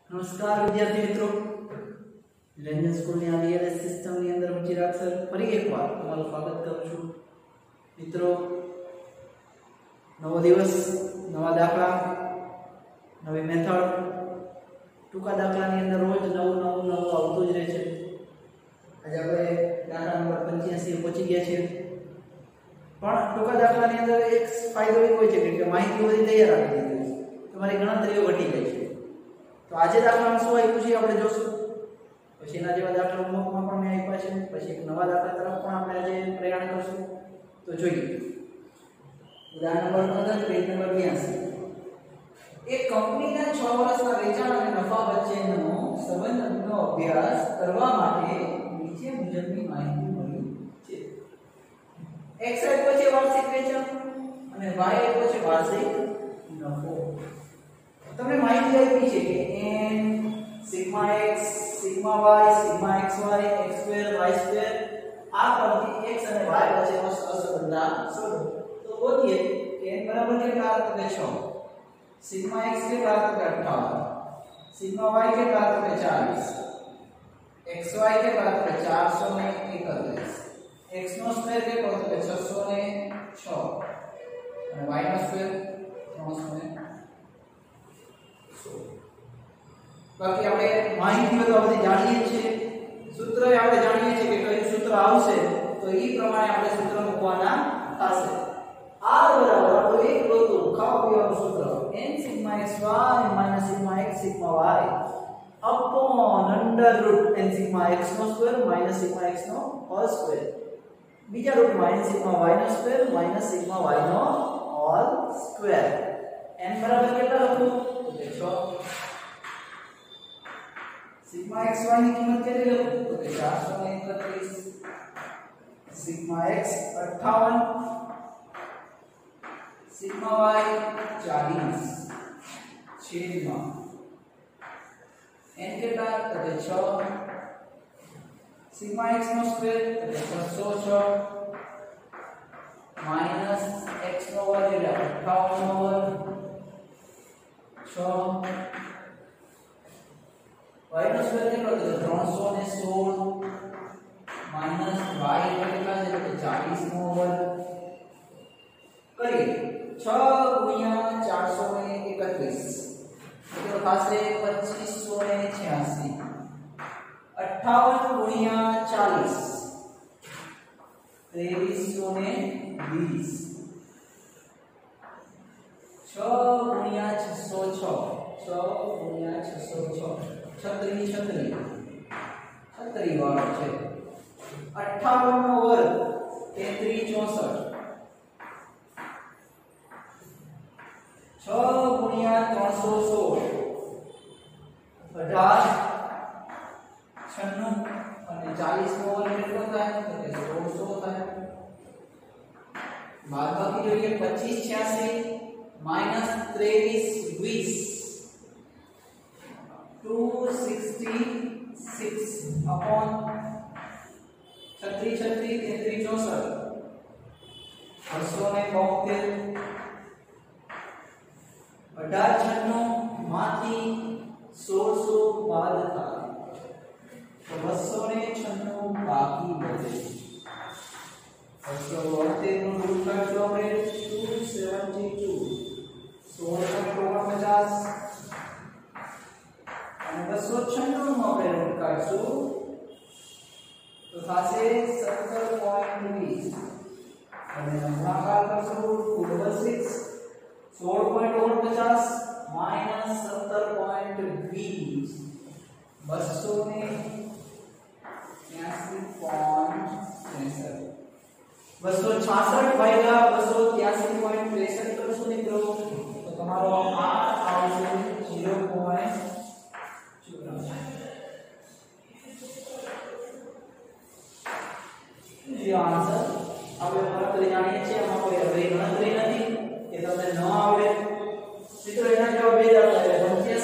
નમસ્કાર વિદ્યાર્થી મિત્રો, રેન્જર સ્કૂલની આ ડીએલએસ સિસ્ટમની અંદર હું ચિરાગ સર ફરી એકવાર તમારું સ્વાગત કરું છું. મિત્રો, નવો દિવસ, નવા દાખલા, નવી મેથડ, ટૂંકા દાખલાની અંદર રોજ નવું આવતું જ રહે છે. આજે આપણે દાખલા નંબર 85 પહોંચી ગયા છીએ. પણ ટૂંકા દાખલાની અંદર એક ફાયદો એ હોય છે કે માહિતી બધી તૈયાર આપી દીધી છે, તમારી ગણતરીઓ ઘટી જાય છે. તો આજે દાખલામાં શું આપ્યું છે આપણે જોશું, પછી એના જેવા દાખલા હોમવર્કમાં પણ મેં આપ્યા છે, પછી એક નવા દાખલા તરફ પણ આપણે આજે પ્રયાણ કરશું. તો જોઈએ ઉદાહરણ નંબર 15, પેજ નંબર 82. એક કંપનીના 6 વર્ષના વેચાણ અને નફા વચ્ચેનો સંબંધનો અભ્યાસ કરવા માટે નીચે મુજબની માહિતી મળી છે. x આપ્યો છે વાર્ષિક વેચાણ અને y આપ્યો છે વાર્ષિક નફો. તમને માહિતી આપી છે કે n sigma x sigma y sigma xy x2 y2 આ પરથી x અને y વચ્ચેનો સહસંબંધ શોધો. તો ગોતીએ કે n બરાબર કેટલા તો કે 6, સિગ્મા x કેટલા તો કે 58, સિગ્મા y કેટલા તો કે 40, xy કેટલા તો કે 431, x નો સ્ક્વેર કેટલો તો કે 606 અને y નો સ્ક્વેર 300. બાકી આપણે માહિતી તો બધી જાણીએ છીએ, સૂત્ર આપણે જાણીએ છીએ કે કયું સૂત્ર આવશે તો એ પ્રમાણે આપણે સૂત્ર મૂકવાના થશે. r બરાબર આપણું એક ગોતું ખાવા પીવાનું સૂત્ર n sigma xy minus sigma x sigma y upon under root n sigma x નો સ્ક્વેર માઈનસ સિગ્મા x નો હોલ સ્ક્વેર, બીજા રૂટમાં n સિગ્મા y નો સ્ક્વેર માઈનસ સિગ્મા y નો હોલ સ્ક્વેર. n બરાબર કેટલા લખું તો 6. सिग्मा xy ની કિંમત કેટલી લખું તો કે 431, सिग्मा x 58, सिग्मा y 40 छेदમાં n કેટલા તો કે 6, सिग्मा x નો સ્ક્વેર તો કે 606 માઈનસ x નો વર્ગ એટલે 58 નો વર્ગ 6, y નો સ્ક્વેર કેટલો તો 316 માઈનસ y કેટલા છે તો 40 નો વર્ગ કરી 6 ગુણ્યા 431 કેટલો થશે 2586, 58 ગુણ્યા 40 2320, 6 ગુણ્યા 606 6 ગુણ્યા 606 36 વાળો છે. 58 નો વર્ગ 3364, 6 ગુણ્યા 316 18 96 અને 40 નો વર્ગ કેટલો થાય તો કે 1600 થાય. બાદબાકી જોઈએ 2586 માઈનસ 2320 266 अपॉन 36 33 64 272 1896 માંથી 1600 બાદ થાય તો 296 બાકી વધે. 272 નું રૂટ કાઢજો આપણે 272 16.49 અને 296 નું આપણે રૂટ કાઢશું તો થશે 17.20 અને ગુણાકાર કરશું 266 16.49 માઈનસ 17.20 266 ભાગ્યા 283.63 કરશું મિત્રો તો તમારો r આવશે 0. आंसर આપણે ગણતરી જાણીએ છીએ, આમાં કોઈ અઘરી ગણતરી નથી કે તમને ન આવડે. મિત્રો એના જવાબ બે દાખલા છે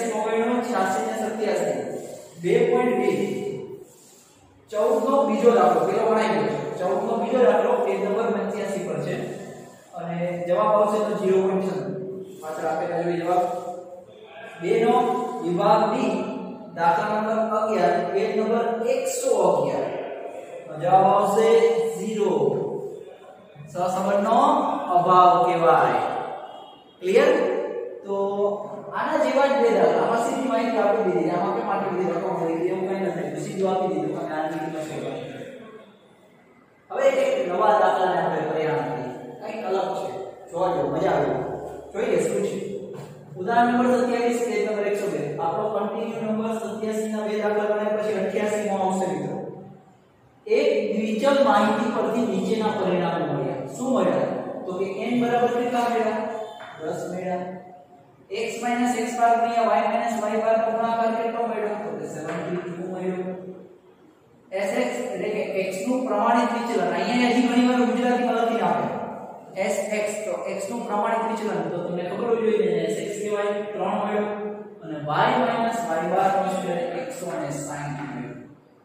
85 99 86 અને 87 2.2. 14 નો બીજો દાખલો પેલો ગણાઈ ગયો છે. 14 નો બીજો દાખલો પેજ નંબર 85 પર છે અને જવાબ આવશે તો 0.7 પાછળ આપેલા જોઈએ જવાબ 2 નો વિભાગ B દાખલા નંબર 11 પેજ નંબર 111 જવાબ આવશે 0 સહસંબંધનો અભાવ કહેવાય ક્લિયર તો આના જેવા જ બે દાખલા આમાં સીધી માહિતી આપી દીધી આમાં કેમ આપી દીધી રકમ તરીકે એવું કંઈ નથી સીધું આપી દીધું અને આની કિંમત છે હવે એક નવા દાખલાને આપણે પરિણામ કરીએ કંઈક અલગ છે જોજો મજા આવે જોઈએ શું છે ઉદાહરણ નંબર 27 પેજ નંબર 102 આપણો કન્ટિન્યુ નંબર 87 ના બે દાખલા ગણાય પછી 88 માં આવશે મિત્રો એક દ્વિચલ માહિતી પરથી નીચેના પરિણામો મળ્યા શું મળ્યા તો કે n બરાબર કેટલા મળ્યા 10 મળ્યા x - x બાર ગુણ્યા y - y બાર નો ગુણાકાર કેટલો મળ્યો તો કે 72 મળ્યો sx એટલે કે x નું પ્રમાણિત વિચલન અહીંયા હજી ઘણીવાર ગુજરાતીમાં લખીને આપે sx તો x નું પ્રમાણિત વિચલન તો તમને ખબર હોવી જોઈએ sx કહેવાય 3 મળ્યો અને y - y બાર નો સ્ક્વેર 160 મળ્યો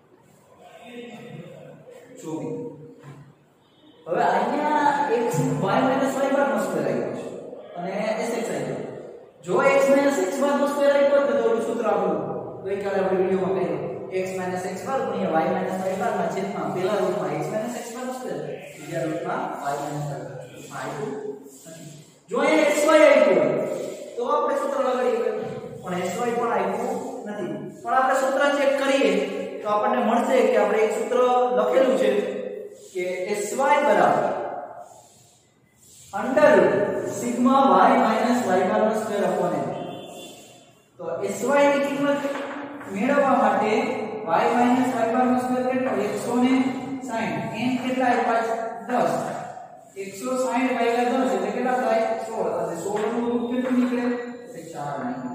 જોવી હવે અહીંયા x y - y બાર નો સ્ક્વેર આવ્યો છે અને sx આવ્યો જો x - x બાર નો સ્ક્વેર આવ્યો તો ઓલું સૂત્ર આપણું ગઈકાલે આપણે વિડિયોમાં કહ્યું x - x બાર ગુણ્યા y - y બાર ના છેદમાં પહેલા રૂપમાં x - x બાર નો સ્ક્વેર બીજા રૂપમાં y - y બાર આવ્યું જો અહીંયા xy આવ્યું તો આપણે સૂત્ર લગાડીએ પણ xy પણ આવ્યું નથી પણ આપણે સૂત્ર ચેક કરીએ તો આપણને મળશે કે આપણે એક સૂત્ર લખેલું છે કે sy બરાબર under sigma y - y bar નો સ્ક્વેર અપોન n તો sy ની કિંમત મેળવવા માટે y - y બાર નો સ્ક્વેર કેટલો 160 n કેટલા આપ્યા 10 160 ભાગ્યા 10 એટલે કેટલા થાય 16 અને 16 નું રૂપ કેટલું નીકળે એટલે 4 નહીં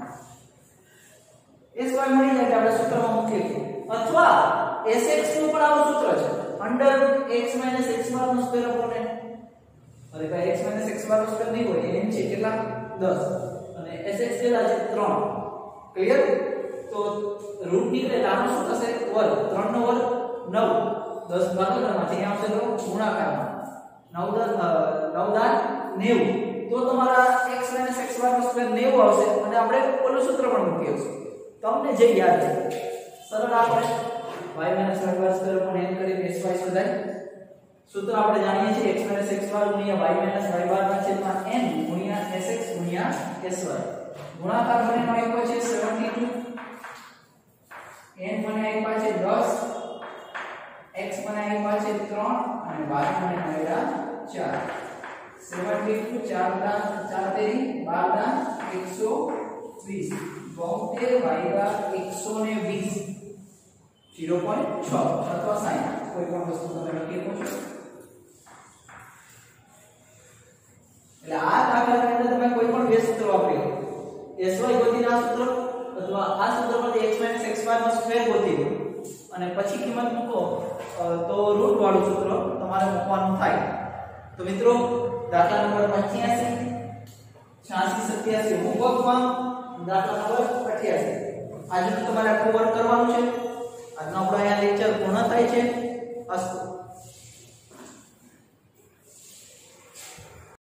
sy મળી જાય આપણે સૂત્રમાં મૂકીએ અથવા sx નું પણ આવું સૂત્ર છે અંડર x - x બાર નો સ્ક્વેર અપોન n અરે ભાઈ x - x બાર નો સ્ક્વેર નહીં હોય n છે કેટલા 10 અને sx કેટલા છે 3 ક્લિયર તો રૂટ નીકળે તો આનું શું થશે વર્ગ 3 નો વર્ગ 9 10 ભાગાકારમાં છે આવશે તો ગુણાકારમાં 9 દાન 90 તો તમારા x - x બાર નો સ્ક્વેર 90 આવશે અને આપણે ઓલું સૂત્ર પણ મૂકીએ છીએ તમને જે યાદ છે સરળ આપણે y - y બાર સ્ક્વેર પણ n કરી sy શોધાય સૂત્ર આપણે જાણીએ છીએ x - x બાર ગુણ્યા y - y બાર ના છેદમાં n ગુણ્યા sx ગુણ્યા sy ગુણાકાર બનેનો આપ્યો છે 72 n મને આપ્યા છે 10 x મને આપ્યા છે 3 અને y મને મળ્યા 4 72 4 ના 4 તેરી 12 ના 120 72 ભાગ્યા 120 0.6 અથવા 60 કોઈ પણ વસ્તુ તમે લખી શકો છો એટલે આ દાખલાની અંદર તમે કોઈ પણ બે સૂત્ર વાપરી sy ગોતીને આ સૂત્ર અથવા આ સૂત્રમાંથી x - x બાર નો સ્ક્વેર ગોતી લો અને પછી કિંમત મૂકો તો રૂટ વાળું સૂત્ર તમારે મૂકવાનું થાય તો મિત્રો દાખલા નંબર 85 86 87 હોમવર્કમાં દાખલા નંબર 88 આજનું તમારે આખું વર્ક કરવાનું છે આજનો આપણો અહીંયા લેક્ચર પૂર્ણ થાય છે અસ્તુ